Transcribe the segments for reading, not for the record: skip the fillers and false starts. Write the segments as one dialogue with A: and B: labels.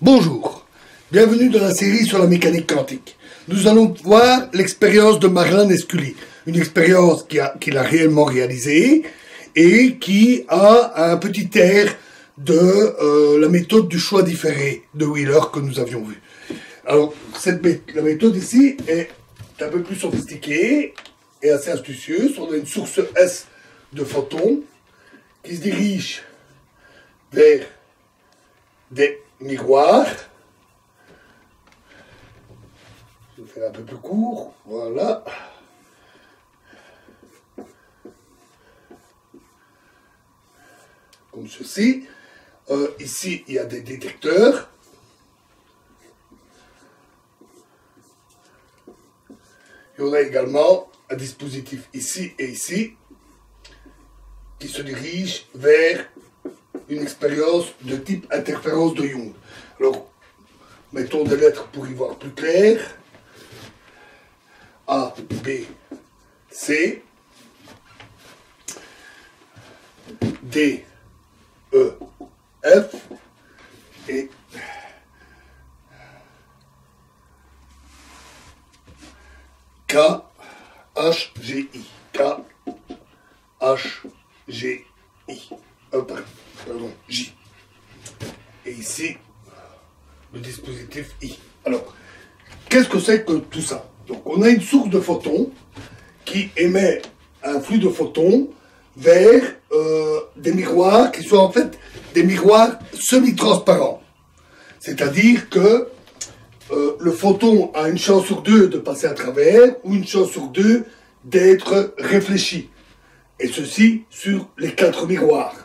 A: Bonjour, bienvenue dans la série sur la mécanique quantique. Nous allons voir l'expérience de Marlin Scully, une expérience qu'il a réellement réalisée et qui a un petit air de la méthode du choix différé de Wheeler que nous avions vu. Alors, la méthode ici est un peu plus sophistiquée et assez astucieuse. On a une source S de photons qui se dirige vers des miroirs. Je vais faire un peu plus court, voilà. Comme ceci. Ici, il y a des détecteurs. Et on a également un dispositif ici et ici qui se dirige vers une expérience de type interférence de Young. Alors, mettons des lettres pour y voir plus clair. A, B, C, D, E, F et K, H, G, I. K, H, G, I. Pardon, J. Et ici, le dispositif I. Alors, qu'est-ce que c'est que tout ça? Donc, on a une source de photons qui émet un flux de photons vers des miroirs qui sont en fait des miroirs semi-transparents. C'est-à-dire que le photon a une chance sur deux de passer à travers ou une chance sur deux d'être réfléchi. Et ceci sur les 4 miroirs.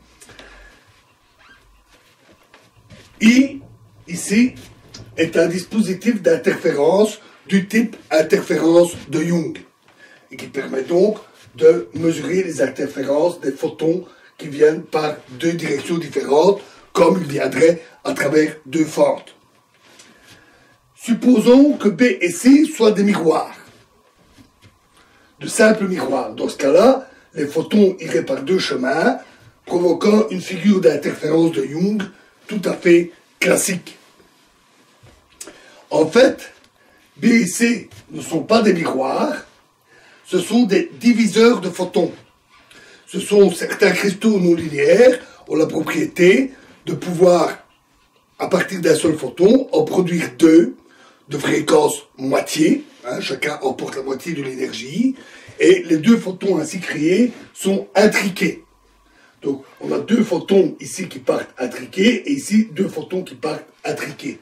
A: I, ici, est un dispositif d'interférence du type interférence de Young et qui permet donc de mesurer les interférences des photons qui viennent par deux directions différentes, comme ils viendraient à travers deux fentes. Supposons que B et C soient des miroirs, de simples miroirs. Dans ce cas-là, les photons iraient par deux chemins, provoquant une figure d'interférence de Young tout à fait classique. En fait, B et C ne sont pas des miroirs, ce sont des diviseurs de photons. Ce sont certains cristaux non linéaires ont la propriété de pouvoir, à partir d'un seul photon, en produire deux de fréquence moitié, chacun emporte la moitié de l'énergie, et les deux photons ainsi créés sont intriqués. Donc, on a deux photons ici qui partent intriqués, et ici deux photons qui partent intriqués.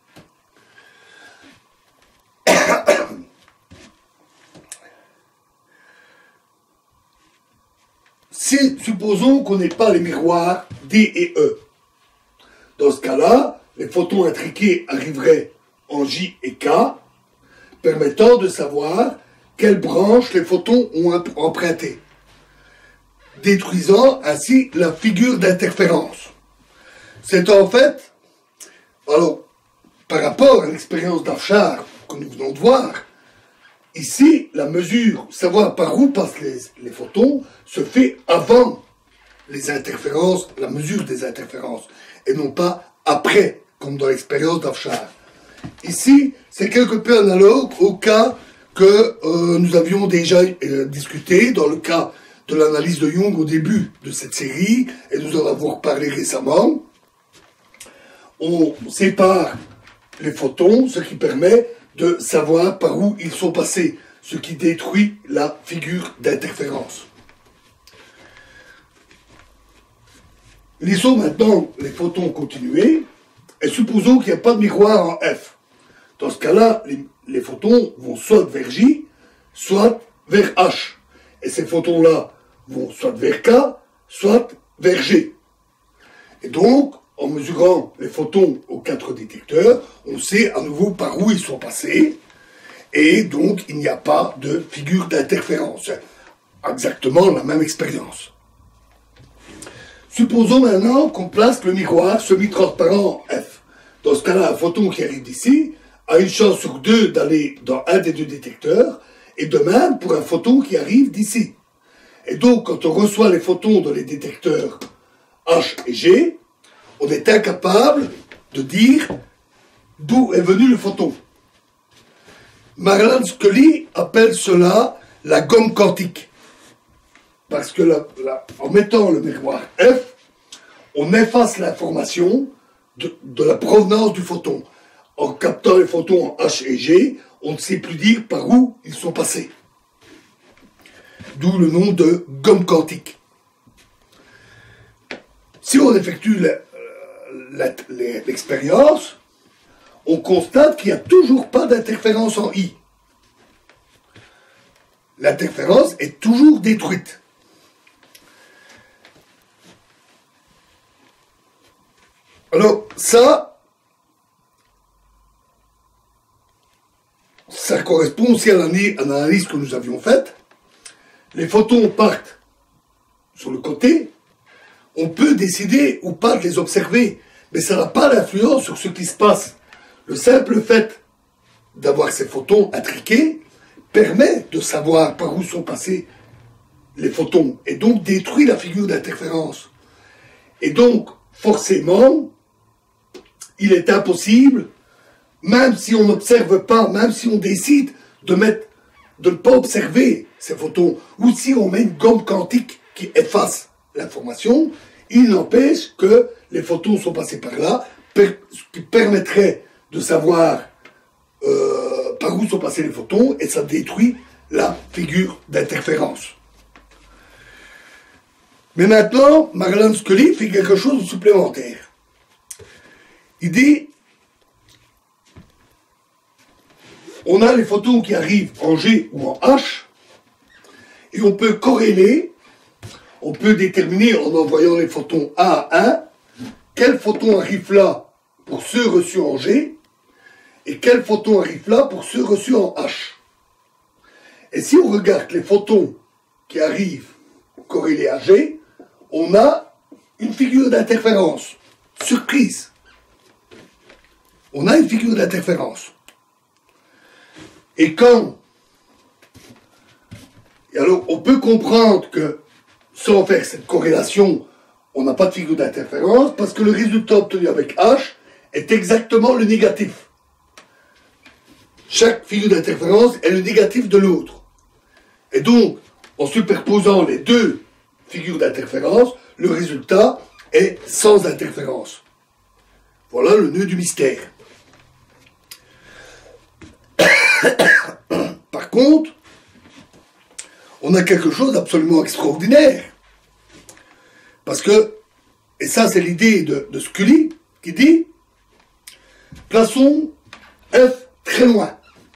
A: Supposons qu'on n'ait pas les miroirs D et E. Dans ce cas-là, les photons intriqués arriveraient en J et K, permettant de savoir quelle branche les photons ont emprunté, détruisant ainsi la figure d'interférence. C'est en fait, alors, par rapport à l'expérience d'Afshar que nous venons de voir, ici, la mesure, savoir par où passent les photons, se fait avant les interférences, la mesure des interférences, et non pas après, comme dans l'expérience d'Afshar. Ici, c'est quelque peu analogue au cas que nous avions déjà discuté, dans le cas de l'analyse de Young au début de cette série, et nous en avons parlé récemment. On sépare les photons, ce qui permet de savoir par où ils sont passés, ce qui détruit la figure d'interférence. Laissons maintenant les photons continuer, et supposons qu'il n'y a pas de miroir en F. Dans ce cas-là, les photons vont soit vers J, soit vers H. Et ces photons-là vont soit vers K, soit vers G. Et donc, en mesurant les photons aux 4 détecteurs, on sait à nouveau par où ils sont passés, et donc il n'y a pas de figure d'interférence. Exactement la même expérience. Supposons maintenant qu'on place le miroir semi-transparent F. Dans ce cas-là, un photon qui arrive d'ici a une chance sur deux d'aller dans un des deux détecteurs, et de même pour un photon qui arrive d'ici. Et donc, quand on reçoit les photons dans les détecteurs H et G, on est incapable de dire d'où est venu le photon. Marlon Scully appelle cela la gomme quantique. Parce que en mettant le miroir F, on efface l'information de la provenance du photon. En captant les photons en H et G, on ne sait plus dire par où ils sont passés. D'où le nom de gomme quantique. Si on effectue l'expérience, on constate qu'il n'y a toujours pas d'interférence en I. L'interférence est toujours détruite. Alors, ça correspond aussi à l'analyse que nous avions faite. Les photons partent sur le côté. On peut décider ou pas de les observer, mais ça n'a pas d'influence sur ce qui se passe. Le simple fait d'avoir ces photons intriqués permet de savoir par où sont passés les photons, et donc détruit la figure d'interférence. Et donc, forcément, il est impossible, même si on n'observe pas, même si on décide de ne pas observer ces photons, ou si on met une gomme quantique qui efface l'information, il n'empêche que les photons sont passés par là, ce qui permettrait de savoir par où sont passés les photons, et ça détruit la figure d'interférence. Mais maintenant, Marlon Scully fait quelque chose de supplémentaire. Il dit, on a les photons qui arrivent en G ou en H, et on peut corréler, on peut déterminer en envoyant les photons A à 1, quel photon arrive là pour ceux reçus en G, et quel photon arrive là pour ceux reçus en H. Et si on regarde les photons qui arrivent corrélés à G, on a une figure d'interférence. Surprise. On a une figure d'interférence. Et alors, on peut comprendre que, sans faire cette corrélation, on n'a pas de figure d'interférence, parce que le résultat obtenu avec H est exactement le négatif. Chaque figure d'interférence est le négatif de l'autre. Et donc, en superposant les deux figures d'interférence, le résultat est sans interférence. Voilà le nœud du mystère. Par contre, on a quelque chose d'absolument extraordinaire. Parce que, et ça c'est l'idée de Scully, qui dit, plaçons F très loin.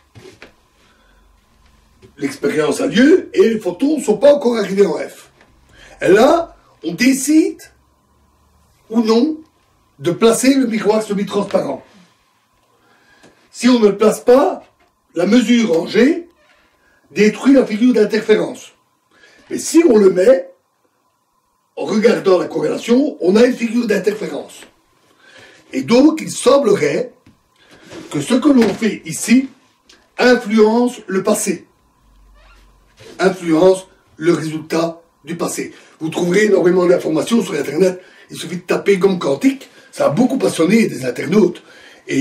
A: L'expérience a lieu et les photons ne sont pas encore arrivés en F. Et là, on décide ou non de placer le miroir semi-transparent. Si on ne le place pas, la mesure en G détruit la figure d'interférence. Mais si on le met, en regardant la corrélation, on a une figure d'interférence. Et donc, il semblerait que ce que l'on fait ici influence le passé, influence le résultat du passé. Vous trouverez énormément d'informations sur Internet. Il suffit de taper gomme quantique. Ça a beaucoup passionné des internautes. Et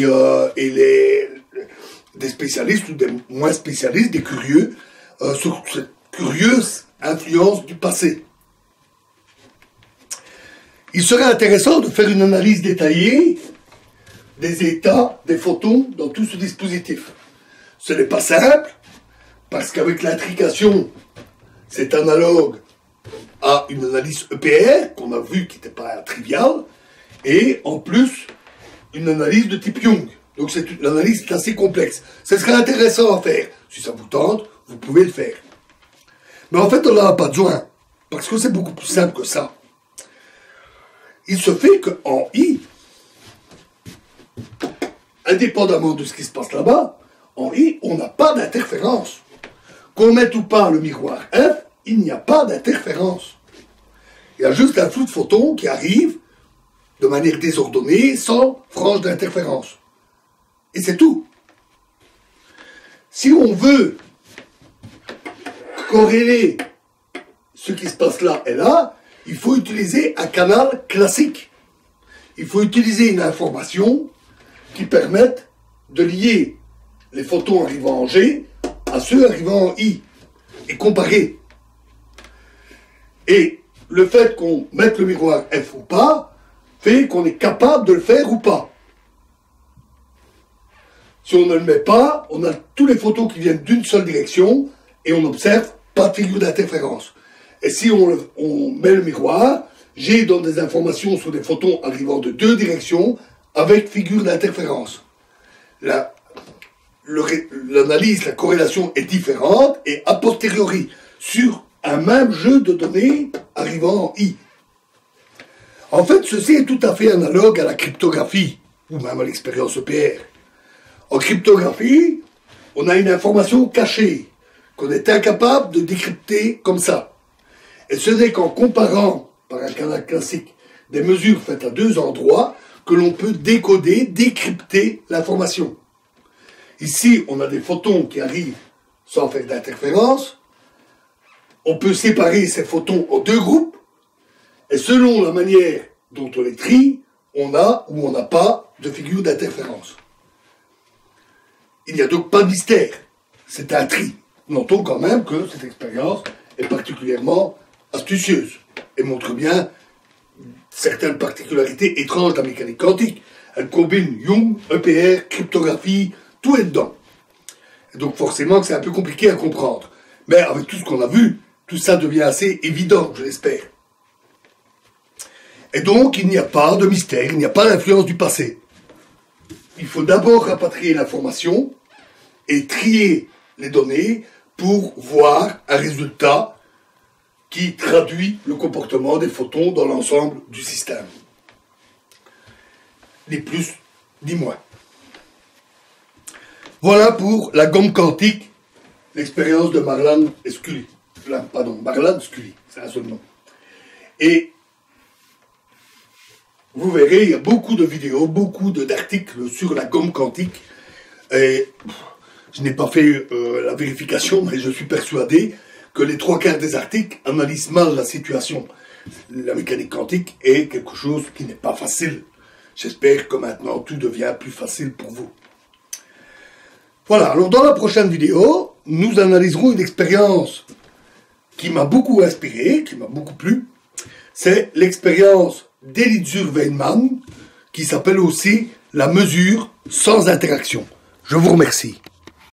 A: des spécialistes ou des moins spécialistes, des curieux, sur cette curieuse influence du passé. Il serait intéressant de faire une analyse détaillée des états des photons dans tout ce dispositif. Ce n'est pas simple, parce qu'avec l'intrication, c'est analogue à une analyse EPR, qu'on a vu qui n'était pas triviale, et en plus, une analyse de type Young. Donc l'analyse est assez complexe. Ce serait intéressant à faire. Si ça vous tente, vous pouvez le faire. Mais en fait, on n'en a pas besoin, parce que c'est beaucoup plus simple que ça. Il se fait qu'en I, indépendamment de ce qui se passe là-bas, en I, on n'a pas d'interférence. Qu'on mette ou pas le miroir F, il n'y a pas d'interférence. Il y a juste un flux de photons qui arrive de manière désordonnée, sans frange d'interférence. Et c'est tout. Si on veut corréler ce qui se passe là et là, il faut utiliser un canal classique. il faut utiliser une information qui permette de lier les photons arrivant en G à ceux arrivant en I et comparer. Et le fait qu'on mette le miroir F ou pas fait qu'on est capable de le faire ou pas. Si on ne le met pas, on a tous les photons qui viennent d'une seule direction et on n'observe pas de figure d'interférence. Et si on met le miroir, G donne des informations sur des photons arrivant de deux directions avec figure d'interférence. L'analyse, la corrélation est différente et a posteriori sur un même jeu de données arrivant en I. En fait, ceci est tout à fait analogue à la cryptographie ou même à l'expérience EPR. En cryptographie, on a une information cachée qu'on est incapable de décrypter comme ça. Et ce n'est qu'en comparant, par un canal classique, des mesures faites à deux endroits que l'on peut décoder, décrypter l'information. Ici, on a des photons qui arrivent sans faire d'interférence. On peut séparer ces photons en deux groupes. Et selon la manière dont on les trie, on a ou on n'a pas de figure d'interférence. Il n'y a donc pas de mystère. C'est un tri. Notons quand même que cette expérience est particulièrement astucieuse et montre bien certaines particularités étranges de la mécanique quantique. Elle combine Young, EPR, cryptographie, tout est dedans. Et donc forcément que c'est un peu compliqué à comprendre. Mais avec tout ce qu'on a vu, tout ça devient assez évident, je l'espère. Et donc il n'y a pas de mystère, il n'y a pas d'influence du passé. Il faut d'abord rapatrier l'information et trier les données pour voir un résultat qui traduit le comportement des photons dans l'ensemble du système. Ni plus, ni moins. Voilà pour la gomme quantique, l'expérience de Marland et Scully. Marland Scully, c'est un seul nom. Et vous verrez, il y a beaucoup de vidéos, beaucoup d'articles sur la gomme quantique. Et je n'ai pas fait la vérification, mais je suis persuadé que les 3/4 des articles analysent mal la situation. La mécanique quantique est quelque chose qui n'est pas facile. J'espère que maintenant tout devient plus facile pour vous. Voilà, alors dans la prochaine vidéo, nous analyserons une expérience qui m'a beaucoup inspiré, qui m'a beaucoup plu. C'est l'expérience d'Elizur-Weinman, qui s'appelle aussi la mesure sans interaction. Je vous remercie.